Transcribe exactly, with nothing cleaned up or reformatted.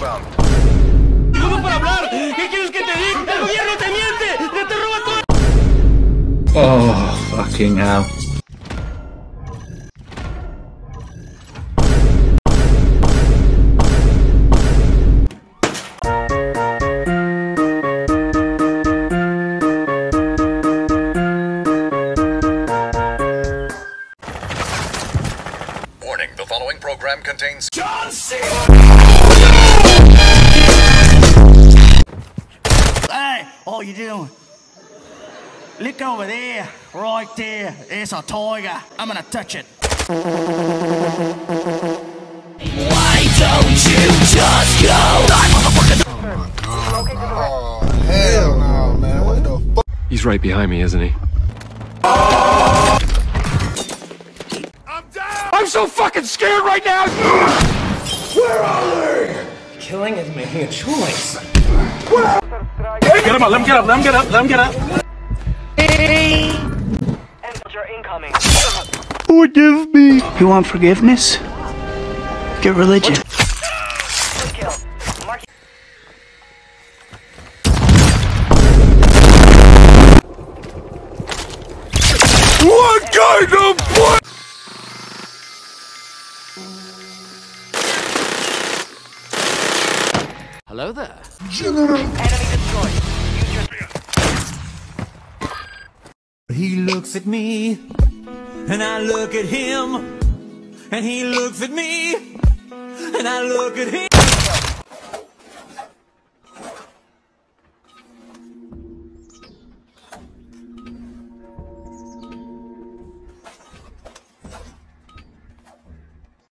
¿Cómo para hablar? ¿Qué quieres que te diga? ¡El gobierno te miente! ¡Te roba todo! Oh, fucking hell. Warning, the following program contains John C. Hey, what you doing? Look over there, right there. It's a tiger. I'm gonna touch it. Why don't you just go? Oh, hell no, man. What the fuck? He's right behind me, isn't he? I'm down! I'm so fucking scared right now! Where are they? Killing is making a choice. Where? Get him up, let him get up, let him get up, let him get up. Enter incoming. Forgive me. You want forgiveness? Get religion. Kill. Mark. What kind of play? Hello there. General. Enemy destroyed. Use your... He looks at me, and I look at him, and he looks at me, and I look at him.